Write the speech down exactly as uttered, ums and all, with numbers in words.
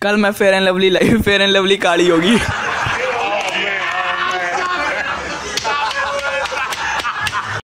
कल मैं fair and lovely लाई, फेयर एंड लवली काली होगी।